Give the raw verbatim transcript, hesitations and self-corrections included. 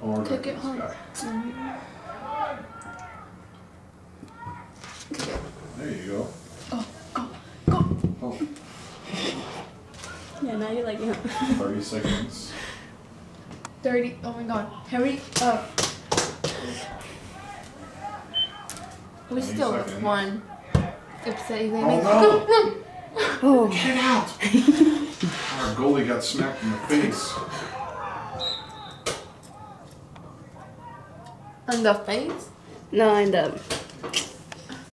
Or take it home. Mm-hmm. There you go. Go, go, go. Oh. Yeah, now you're like, yeah. thirty seconds. thirty. Oh my god. Hurry up. We still have seconds. one. If they, they Oh make no! no. Oh. Get out! Our goalie got smacked in the face. On the face? No, in the